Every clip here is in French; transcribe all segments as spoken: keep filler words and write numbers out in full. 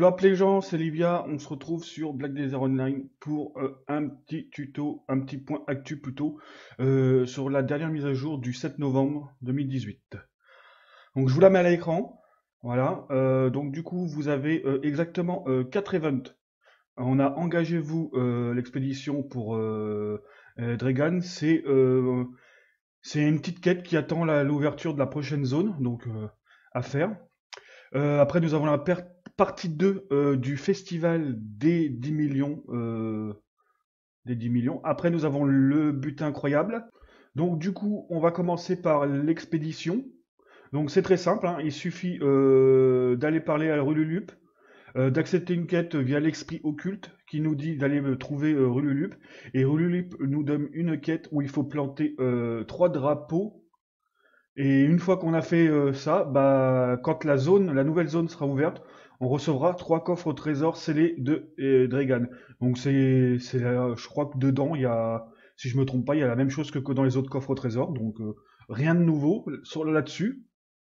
Plop les gens, c'est Livia, on se retrouve sur Black Desert Online pour euh, un petit tuto, un petit point actu plutôt, euh, sur la dernière mise à jour du sept novembre deux mille dix-huit. Donc je vous la mets à l'écran, voilà, euh, donc du coup vous avez euh, exactement euh, quatre events. On a engagez-vous euh, l'expédition pour euh, euh, Dragan, c'est euh, c'est une petite quête qui attend la- l'ouverture de la prochaine zone, donc euh, à faire. Euh, après, nous avons la per- partie deux euh, du festival des dix millions. euh, des dix millions. Après, nous avons le but incroyable. Donc, du coup, on va commencer par l'expédition. Donc, c'est très simple, hein. Il suffit euh, d'aller parler à Rululup, euh, d'accepter une quête via l'esprit occulte qui nous dit d'aller euh, trouver euh, Rululup. Et Rululup nous donne une quête où il faut planter euh, trois drapeaux. Et une fois qu'on a fait euh, ça, bah, quand la zone, la nouvelle zone sera ouverte, on recevra trois coffres au trésor scellés de euh, Dragan. Donc c'est, c'est, la- je crois que dedans il y a, si je me trompe pas, il y a la même chose que, que dans les autres coffres au trésor. Donc euh, rien de nouveau sur là-dessus.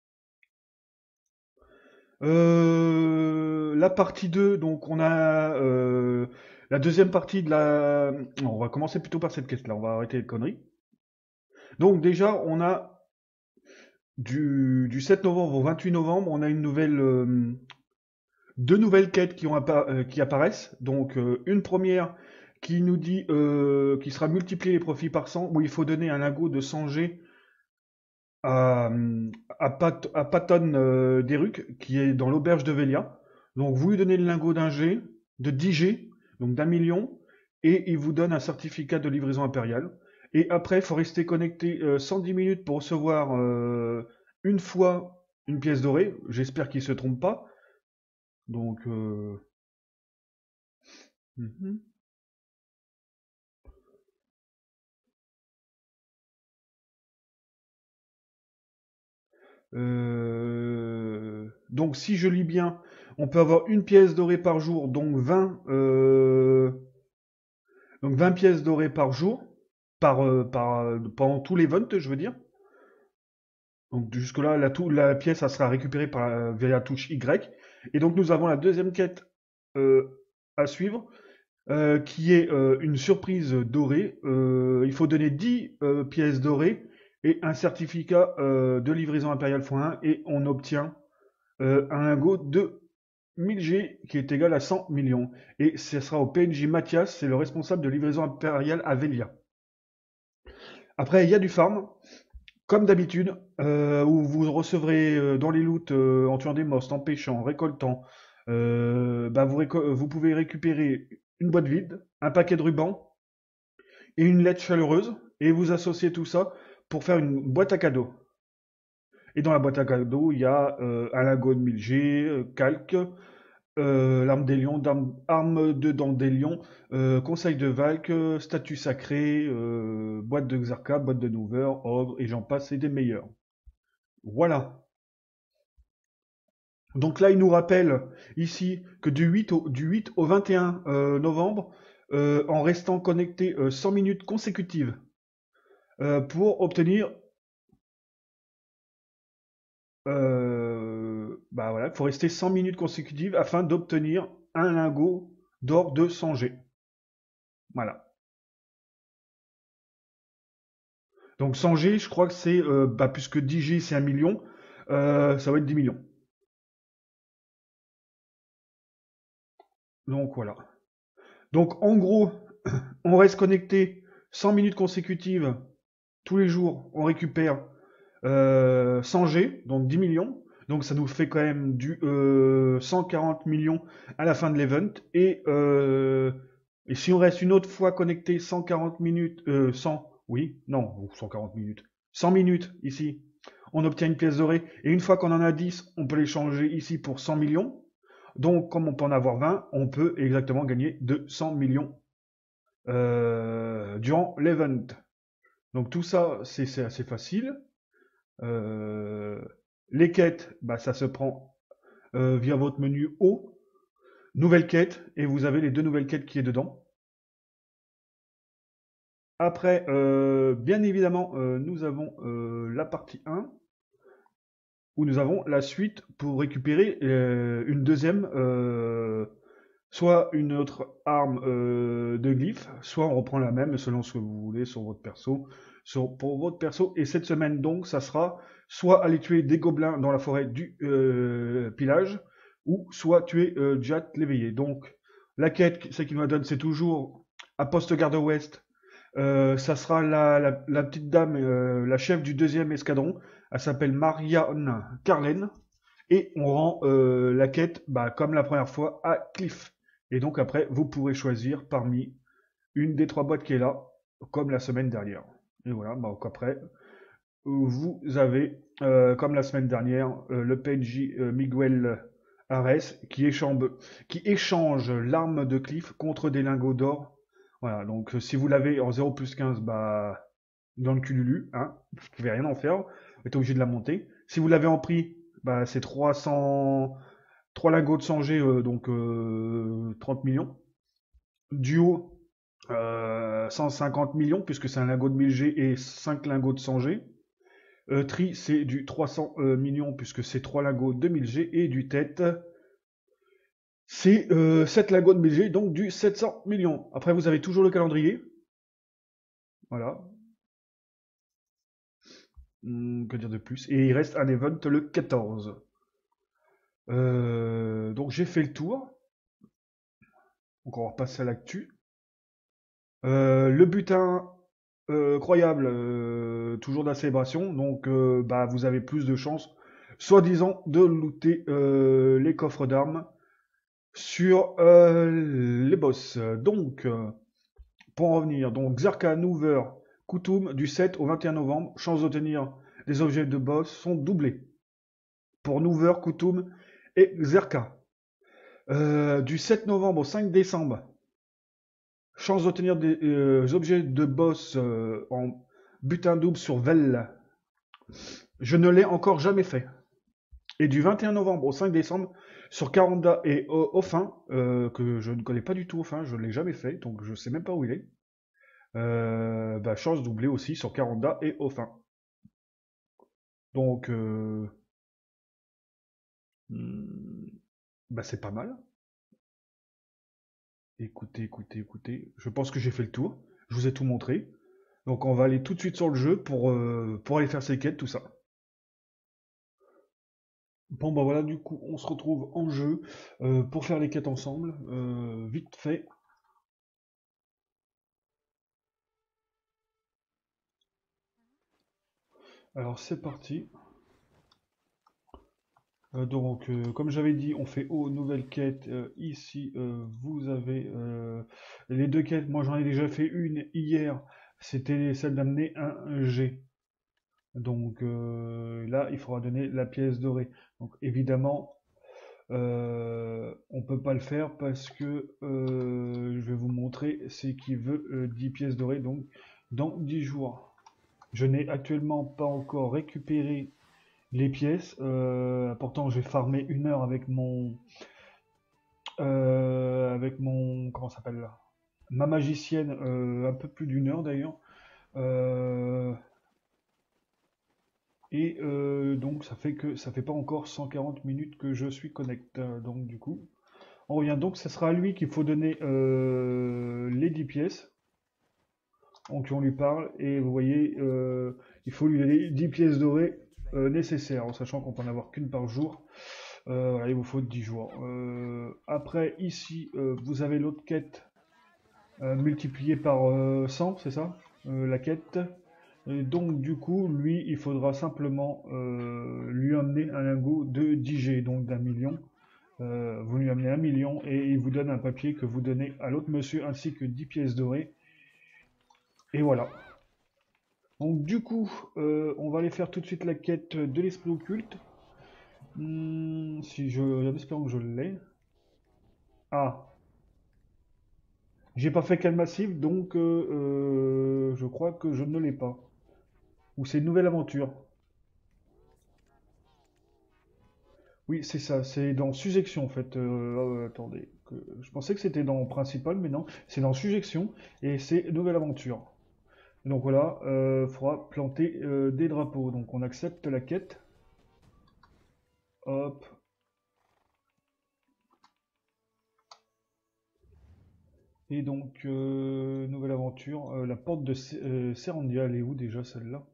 Euh, la partie deux, donc on a euh, la deuxième partie de la. Non, on va commencer plutôt par cette quête-là. On va arrêter les conneries. Donc déjà, on a du, du sept novembre au vingt-huit novembre, on a une nouvelle. euh, deux nouvelles quêtes qui, ont appa- euh, qui apparaissent. Donc euh, une première qui nous dit euh, qui sera multiplier les profits par cent, où il faut donner un lingot de cent G à, à, Pat, à Patton euh, Deruk, qui est dans l'auberge de Velia. Donc vous lui donnez le lingot d'un G, de dix G, donc d'un million, et il vous donne un certificat de livraison impériale. Et après, il faut rester connecté euh, cent dix minutes pour recevoir euh, une fois une pièce dorée. J'espère qu'il se trompe pas. Donc, euh, mhm. Euh, donc si je lis bien, on peut avoir une pièce dorée par jour, donc vingt, euh, donc vingt pièces dorées par jour, par, euh, par, euh, pendant tout l'event, je veux dire. Donc jusque-là, la, tou- la pièce, ça sera récupérée par, la- via la touche Y. Et donc nous avons la deuxième quête euh, à suivre, euh, qui est euh, une surprise dorée. Euh, il faut donner dix euh, pièces dorées et un certificat euh, de livraison impériale fois un, et on obtient euh, un lingot de mille G qui est égal à cent millions. Et ce sera au P N J Mathias, c'est le responsable de livraison impériale à Velia. Après, il y a du farm, comme d'habitude, euh, où vous recevrez euh, dans les loots, euh, en tuant des monstres, en pêchant, en récoltant, euh, bah vous, réco- vous pouvez récupérer une boîte vide, un paquet de rubans et une lettre chaleureuse, et vous associez tout ça pour faire une boîte à cadeaux. Et dans la boîte à cadeaux, il y a euh, un lingot de mille G, euh, calque, Euh, l'arme des lions, d'arme- arme de dents des lions, euh, conseil de Valk, euh, statue sacrée, euh, boîte de Xarka, boîte de Nouver, ogre, et j'en passe, et des meilleurs. Voilà. Donc là, il nous rappelle ici que du huit au, du huit au vingt et un euh, novembre, euh, en restant connecté euh, cent minutes consécutives, euh, pour obtenir, euh, bah voilà, il faut rester cent minutes consécutives afin d'obtenir un lingot d'or de cent G. Voilà. Donc cent G, je crois que c'est, euh, bah, puisque dix G c'est un million, euh, ça va être dix millions. Donc voilà. Donc en gros, on reste connecté cent minutes consécutives tous les jours, on récupère euh, cent G, donc dix millions. Donc ça nous fait quand même du euh, cent quarante millions à la fin de l'event. Et, euh, et si on reste une autre fois connecté cent quarante minutes, euh, cent, oui, non, cent quarante minutes, cent minutes ici, on obtient une pièce dorée. Et une fois qu'on en a dix, on peut les changer ici pour cent millions. Donc comme on peut en avoir vingt, on peut exactement gagner deux cents millions euh, durant l'event. Donc tout ça, c'est c'est assez facile. Euh, les quêtes, bah, ça se prend euh, via votre menu haut, nouvelle quête, et vous avez les deux nouvelles quêtes qui est dedans. Après, euh, bien évidemment, euh, nous avons euh, la partie un. où nous avons la suite pour récupérer euh, une deuxième, euh, soit une autre arme euh, de glyphe, soit on reprend la même selon ce que vous voulez sur votre perso, sur, pour votre perso. Et cette semaine donc, ça sera soit aller tuer des gobelins dans la forêt du euh, pillage, ou soit tuer euh, Jat l'éveillé. Donc la quête, ce qu'il nous donne, c'est toujours à Poste Garde Ouest. Euh, ça sera la, la, la petite dame, euh, la chef du deuxième escadron. Elle s'appelle Marianne Carlen. Et on rend euh, la quête, bah, comme la première fois, à Cliff. Et donc après, vous pourrez choisir parmi une des trois boîtes qui est là, comme la semaine dernière. Et voilà, bah, donc après, vous avez, euh, comme la semaine dernière, euh, le P N J euh, Miguel Ares qui échange, qui échange l'arme de Cliff contre des lingots d'or. Voilà, donc euh, si vous l'avez en zéro plus quinze, bah, dans le cululu, hein, vous pouvez rien en faire, vous êtes obligé de la monter. Si vous l'avez en prix, bah, c'est trois cents, trois lingots de sang G, euh, donc euh, trente millions. Duo, euh, cent cinquante millions, puisque c'est un lingot de mille G et cinq lingots de cent G. Euh, tri, c'est du trois cents euh, millions, puisque c'est trois lingots de mille G. Et du tête, c'est euh, sept lingots de mille G, donc du sept cents millions. Après, vous avez toujours le calendrier. Voilà. Hum, que dire de plus? Et il reste un event le quatorze. Euh, donc j'ai fait le tour. Donc on va repasser à l'actu. Euh, le butin euh, croyable, euh, toujours de la célébration. Donc euh, bah, vous avez plus de chances, soi-disant, de looter euh, les coffres d'armes sur euh, les boss. Donc, euh, pour en revenir, donc Xerka, Nouver, Koutoum, du sept au vingt et un novembre, chances d'obtenir des objets de boss sont doublées. Pour Nouver, Koutoum et Xerka. Euh, du sept novembre au cinq décembre, chance d'obtenir des euh, objets de boss euh, en butin double sur Vel. Je ne l'ai encore jamais fait. Et du vingt et un novembre au cinq décembre, sur Karanda et Offin, euh, que je ne connais pas du tout Offin, je ne l'ai jamais fait, donc je ne sais même pas où il est. Euh, bah, chance doublée aussi sur Karanda et Offin. Donc, euh, hmm, bah, c'est pas mal. Écoutez, écoutez, écoutez. Je pense que j'ai fait le tour. Je vous ai tout montré. Donc on va aller tout de suite sur le jeu pour, euh, pour aller faire ces quêtes, tout ça. Bon bah voilà, du coup on se retrouve en jeu euh, pour faire les quêtes ensemble, euh, vite fait. Alors c'est parti. Euh, donc euh, comme j'avais dit, on fait aux nouvelles quêtes. Euh, ici euh, vous avez euh, les deux quêtes. Moi j'en ai déjà fait une hier. C'était celle d'amener un G. Donc euh, là il faudra donner la pièce dorée. Donc évidemment euh, on peut pas le faire parce que euh, je vais vous montrer, c'est qu'il veut euh, dix pièces dorées donc dans dix jours. Je n'ai actuellement pas encore récupéré les pièces. Euh, pourtant j'ai farmé une heure avec mon euh, avec mon comment ça s'appelle là, ma magicienne, euh, un peu plus d'une heure d'ailleurs. Euh, et euh, donc ça fait que ça fait pas encore cent quarante minutes que je suis connecté. Donc du coup on revient donc, ce sera à lui qu'il faut donner euh, les dix pièces. Donc on lui parle et vous voyez, euh, il faut lui donner dix pièces dorées euh, nécessaires, en sachant qu'on peut en avoir qu'une par jour. Euh, voilà, il vous faut dix jours. Euh, après, ici, euh, vous avez l'autre quête euh, multipliée par euh, cent, c'est ça euh, la quête. Et donc du coup, lui, il faudra simplement euh, lui amener un lingot de dix G, donc d'un million. Euh, vous lui amenez un million et il vous donne un papier que vous donnez à l'autre monsieur ainsi que dix pièces dorées. Et voilà. Donc du coup, euh, on va aller faire tout de suite la quête de l'esprit occulte. Hmm, si je, en espérant que je l'ai. Ah, j'ai pas fait quelle massif, donc euh, euh, je crois que je ne l'ai pas. Ou c'est une nouvelle aventure. Oui, c'est ça, c'est dans Sujection en fait. Euh, euh, attendez, que- je pensais que c'était dans Principal, mais non, c'est dans Sujection et c'est Nouvelle Aventure. Donc voilà, il faudra planter euh, des drapeaux. Donc on accepte la quête. Hop. Et donc, euh, nouvelle aventure. Euh, la porte de Sé- euh, Serandia, elle est où déjà celle-là?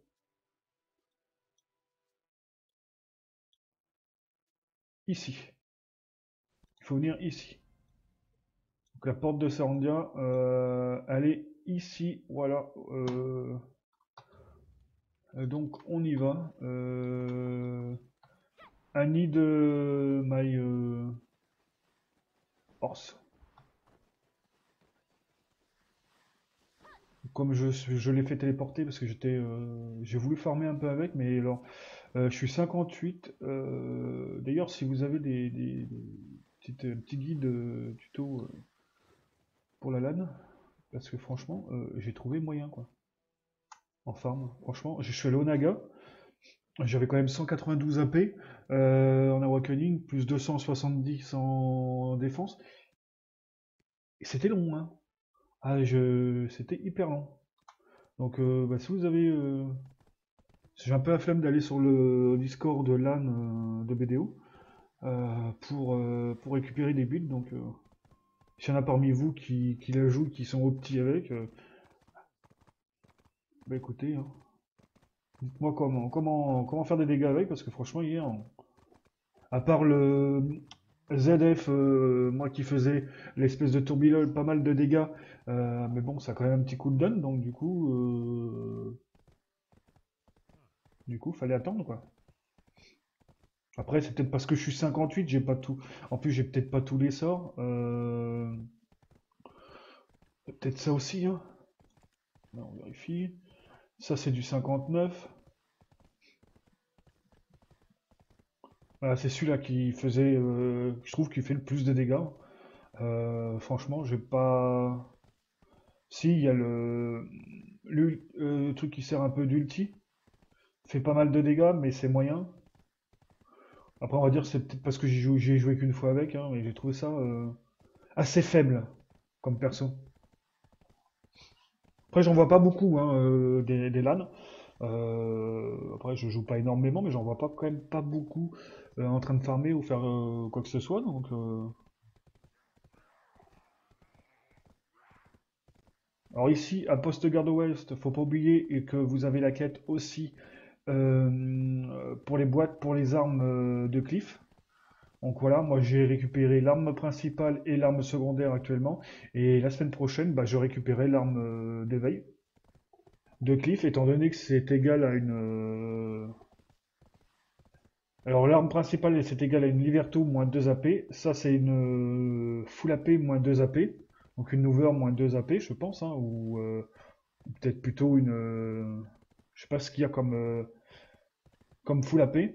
Ici. Il faut venir ici. Donc la porte de Serandia, euh, elle est ici. Voilà. Euh, euh, donc on y va. Euh, I need euh, my euh, horse. Comme je, je l'ai fait téléporter parce que j'étais, euh, j'ai voulu farmer un peu avec, mais alors euh, je suis cinquante-huit. Euh, d'ailleurs, si vous avez des, des- des petites- euh, petits guides euh, tuto euh, pour la LAN, parce que franchement, euh, j'ai trouvé moyen quoi. En farm, franchement, je suis allé au Naga, j'avais quand même cent quatre-vingt-douze A P euh, en awakening, plus deux cent soixante-dix en défense, et c'était long, hein. Ah, je, c'était hyper long. Donc, euh, bah, si vous avez euh, j'ai un peu la flemme d'aller sur le Discord de LAN euh, de B D O euh, pour, euh, pour récupérer des builds. Donc, euh, s'il y en a parmi vous qui, qui la jouent, qui sont optis avec, euh, bah écoutez, hein, dites-moi comment, comment, comment faire des dégâts avec, parce que franchement, hier, on- à part le Z F, euh, moi qui faisais l'espèce de tourbillon, pas mal de dégâts, euh, mais bon, ça a quand même un petit coup de donne, donc du coup, euh, du coup, fallait attendre quoi. Après, c'est peut-être parce que je suis cinquante-huit, j'ai pas tout. En plus, j'ai peut-être pas tous les sorts. Euh... Peut-être ça aussi, hein. Là, on vérifie. Ça, c'est du cinquante-neuf. Voilà, c'est celui-là qui faisait. Euh, Je trouve qu'il fait le plus de dégâts. Euh, franchement, j'ai pas. Si, il y a le. Le euh, truc qui sert un peu d'ulti. Fait pas mal de dégâts, mais c'est moyen. Après, on va dire c'est peut-être parce que j'y joue- j'y ai joué qu'une fois avec, hein, mais j'ai trouvé ça euh, assez faible comme perso. Après, j'en vois pas beaucoup hein, euh, des, des LAN. Euh, après, je joue pas énormément, mais j'en vois pas quand même pas beaucoup euh, en train de farmer ou faire euh, quoi que ce soit. Donc, euh, alors ici, à Poste Garde Ouest, faut pas oublier et que vous avez la quête aussi euh, pour les boîtes, pour les armes euh, de Cliff. Donc voilà, moi j'ai récupéré l'arme principale et l'arme secondaire actuellement. Et la semaine prochaine, bah, je récupérerai l'arme euh, d'éveil de Cliff, étant donné que c'est égal à une, euh, alors l'arme principale c'est égal à une Liberto moins deux A P, ça c'est une euh, Full A P moins deux A P, donc une Hoover moins deux A P je pense, hein, ou euh, peut-être plutôt une... euh, je sais pas ce qu'il y a comme, euh, comme Full A P,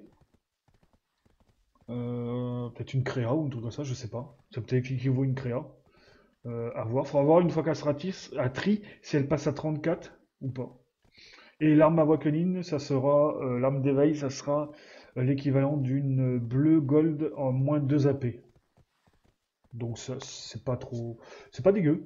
euh, peut-être une Créa ou un truc comme ça, je sais pas, ça peut-être équivaut à une Créa, euh, à voir, faudra voir une fois qu'elle sera tis- à tri si elle passe à trente-quatre ou pas. Et l'arme Awakening, ça sera, euh, l'arme d'éveil, ça sera euh, l'équivalent d'une bleue gold en moins deux A P. Donc ça, c'est pas trop... C'est pas dégueu.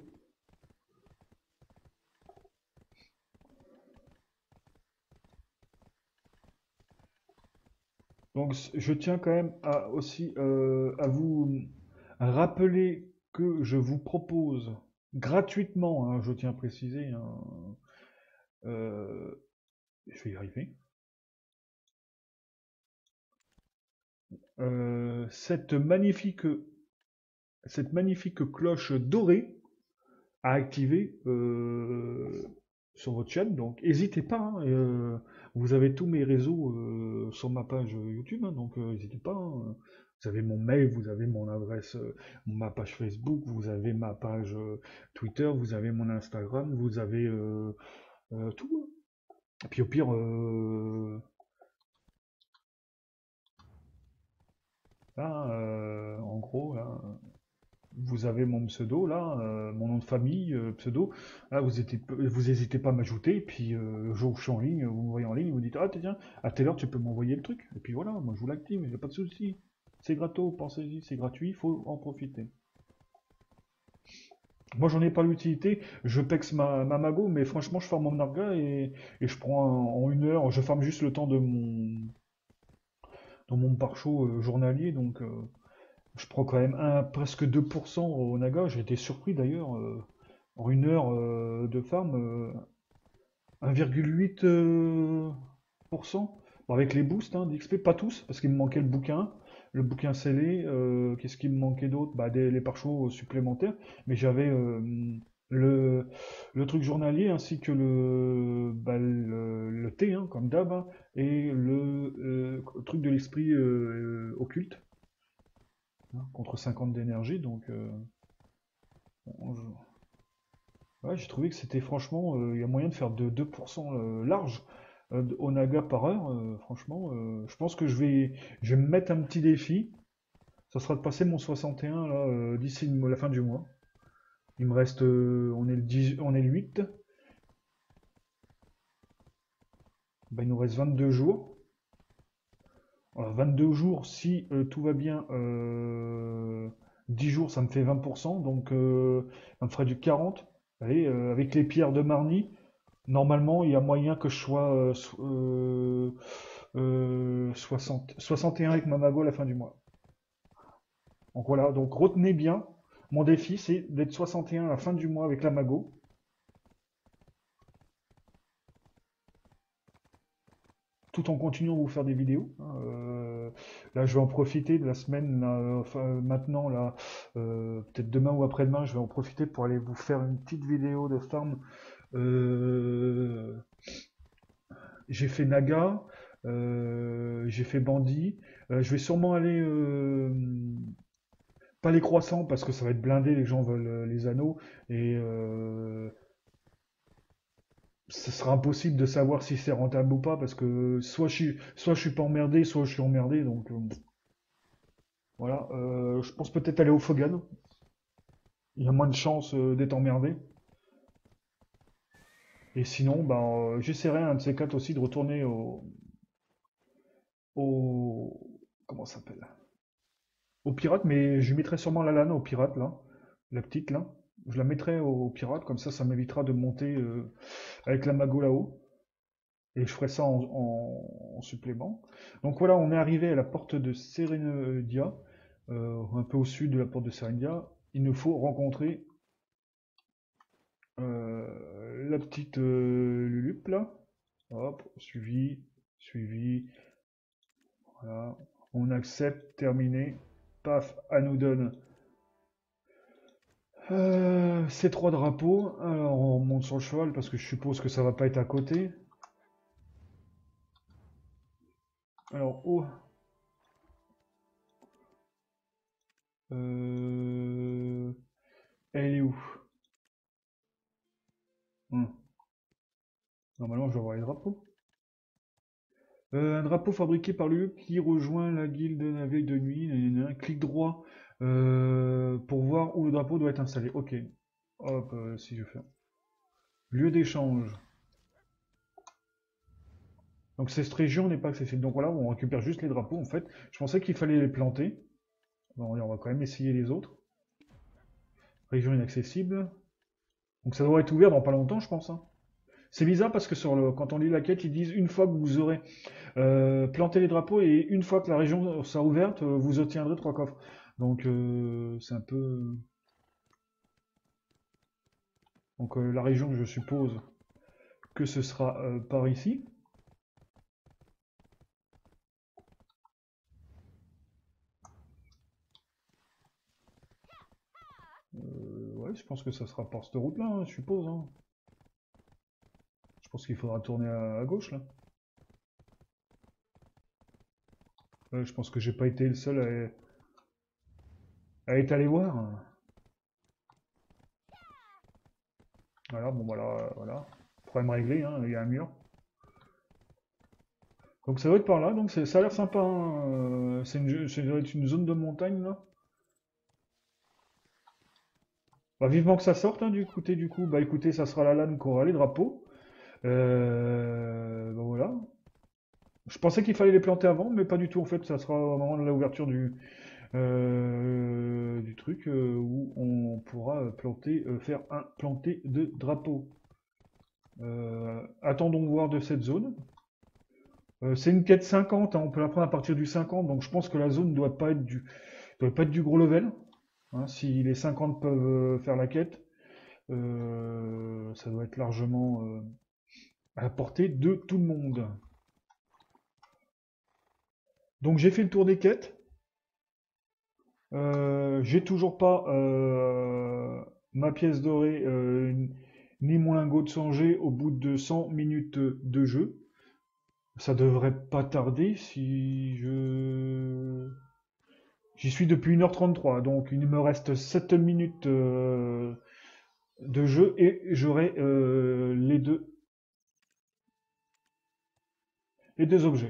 Donc je tiens quand même à, aussi euh, à vous rappeler que je vous propose gratuitement, hein, je tiens à préciser, hein, euh, je vais y arriver, euh, cette magnifique, cette magnifique cloche dorée à activer euh, sur votre chaîne. Donc n'hésitez pas, hein, euh, vous avez tous mes réseaux euh, sur ma page YouTube, hein, donc euh, n'hésitez pas, hein. Vous avez mon mail, vous avez mon adresse, euh, ma page Facebook, vous avez ma page euh, Twitter, vous avez mon Instagram, vous avez euh, euh, tout, hein. Et puis au pire, euh, là, euh, en gros, là, vous avez mon pseudo là, euh, mon nom de famille, euh, pseudo. Là, vous n'hésitez vous hésitez pas à m'ajouter. Et puis, euh, le jour où je suis en ligne, vous me voyez en ligne, vous dites ah tiens, à telle heure tu peux m'envoyer le truc. Et puis voilà, moi je vous l'active, il n'y a pas de souci. C'est gratos, pensez-y, c'est gratuit, il faut en profiter. Moi j'en ai pas l'utilité, je pexe ma, ma mago, mais franchement je farme mon narga et, et je prends un- en une heure, je farme juste le temps de mon dans mon pare-chaud euh, journalier, donc euh, je prends quand même un, presque deux pour cent au Naga. J'ai été surpris d'ailleurs, euh, en une heure euh, de farm, euh, un virgule huit euh, pour cent. Bon, avec les boosts hein, d'X P, pas tous, parce qu'il me manquait le bouquin, le bouquin scellé. euh, Qu'est-ce qu'il me manquait d'autre? Bah, des, les pare-chots supplémentaires, mais j'avais euh, le, le truc journalier ainsi que le, bah, le, le thé, hein, comme d'hab, hein, et le euh, truc de l'esprit euh, occulte, hein, contre cinquante d'énergie, donc euh, bon, je- ouais, j'ai trouvé que c'était franchement, euh, il y a moyen de faire de deux pour cent euh, large euh, de- au Naga par heure. Euh, franchement, euh, je pense que je vais, je vais me mettre un petit défi. Ça sera de passer mon soixante et un là euh, d'ici le- la fin du mois. Il me reste, euh, on est le dix, on est le huit. Ben, il nous reste vingt-deux jours. Alors, vingt-deux jours, si euh, tout va bien, euh, dix jours, ça me fait vingt pour cent, donc euh, ça me ferait du quarante. Allez, euh, avec les pierres de Marny, normalement, il y a moyen que je sois euh, so- euh, euh, soixante, soixante et un avec ma mago à la fin du mois. Donc voilà, donc retenez bien, mon défi, c'est d'être soixante et un à la fin du mois avec la mago. Tout en continuant à vous faire des vidéos, hein. Euh, là, je vais en profiter de la semaine, là, euh, enfin, maintenant, là, euh, peut-être demain ou après-demain, je vais en profiter pour aller vous faire une petite vidéo de farm. Euh, j'ai fait Naga, euh, j'ai fait Bandit. Euh, je vais sûrement aller, euh, pas les croissants parce que ça va être blindé, les gens veulent euh, les anneaux et euh, ce sera impossible de savoir si c'est rentable ou pas parce que soit je suis, soit je suis pas emmerdé, soit je suis emmerdé, donc. euh, Voilà, euh, je pense peut-être aller au Fogan. Il y a moins de chances euh, d'être emmerdé. Et sinon, ben, euh, j'essaierai un de ces quatre aussi de retourner au, au comment ça s'appelle? Au pirate, mais je mettrai sûrement la lane au pirate là, la petite là. Je la mettrai au pirate, comme ça, ça m'évitera de monter euh, avec la mago là-haut. Et je ferai ça en, en- en supplément. Donc voilà, on est arrivé à la porte de Serendia, euh, un peu au sud de la porte de Serendia. Il nous faut rencontrer Euh, la petite euh, Lulup là. Hop, suivi, suivi. Voilà. On accepte, terminé. Paf, elle nous donne euh, ces trois drapeaux. Alors on monte sur le cheval parce que je suppose que ça va pas être à côté. Alors, oh. Euh, elle est où? Hum. Normalement, je vais avoir les drapeaux. Euh, un drapeau fabriqué par lui qui rejoint la guilde la veille de nuit. Nanana. Clic droit euh, pour voir où le drapeau doit être installé. Ok. Hop, euh, si je fais. Lieu d'échange. Donc cette région n'est pas accessible. Donc voilà, on récupère juste les drapeaux en fait. Je pensais qu'il fallait les planter. Bon, on va quand même essayer les autres. Région inaccessible. Donc ça doit être ouvert dans pas longtemps, je pense, hein. C'est bizarre parce que sur le, quand on lit la quête, ils disent une fois que vous aurez euh, planté les drapeaux et une fois que la région sera ouverte, euh, vous obtiendrez trois coffres. Donc euh, c'est un peu. Donc euh, la région, je suppose que ce sera euh, par ici. Euh, ouais, je pense que ça sera par cette route-là, hein, je suppose, hein. Je pense qu'il faudra tourner à, à gauche là. Ouais, je pense que j'ai pas été le seul à, à être allé voir. Voilà, bon voilà, voilà. Problème réglé, hein, il y a un mur. Donc ça doit être par là, donc c'est- ça a l'air sympa, hein. Euh, C'est une, ça doit être une zone de montagne là. Bah, vivement que ça sorte, hein, du côté du coup. Bah écoutez, ça sera la lane qui aura les drapeaux. Euh, bah, voilà. Je pensais qu'il fallait les planter avant, mais pas du tout en fait. Ça sera au moment de l'ouverture du, euh, du truc euh, où on pourra euh, planter, euh, faire un planter de drapeaux. Euh, attendons voir de cette zone. Euh, c'est une quête cinquante, hein, on peut la prendre à partir du cinquante, donc je pense que la zone ne doit pas être du, doit pas être du gros level. Hein, si les cinquante peuvent euh, faire la quête, euh, ça doit être largement euh, à la portée de tout le monde. Donc j'ai fait le tour des quêtes. Euh, j'ai toujours pas euh, ma pièce dorée euh, ni mon lingot de sang-G au bout de cent minutes de jeu. Ça devrait pas tarder si je... J'y suis depuis une heure trente-trois, donc il me reste sept minutes euh, de jeu et j'aurai euh, les deux, les deux objets.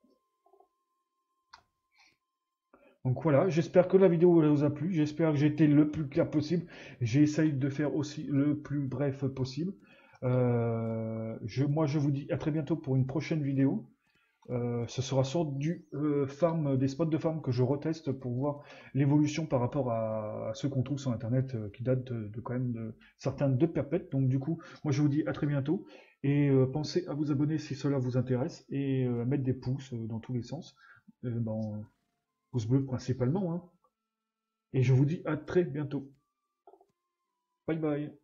Donc voilà, j'espère que la vidéo vous a plu, j'espère que j'ai été le plus clair possible. J'ai essayé de faire aussi le plus bref possible. Euh, je, moi je vous dis à très bientôt pour une prochaine vidéo. Euh, ce sera sur du euh, farm, des spots de farm que je reteste pour voir l'évolution par rapport à, à ceux qu'on trouve sur internet euh, qui datent de, de quand même de, certains de perpètes. Donc du coup, moi je vous dis à très bientôt et euh, pensez à vous abonner si cela vous intéresse et euh, à mettre des pouces euh, dans tous les sens. Euh, ben, pouce bleu principalement, hein. Et je vous dis à très bientôt. Bye bye.